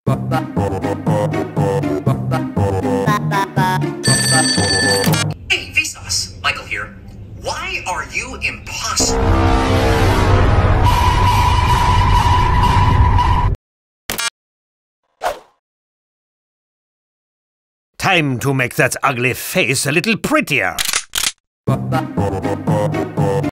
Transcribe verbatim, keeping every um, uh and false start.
Hey, Vsauce! Michael here. Why are you impossible? Time to make that ugly face a little prettier.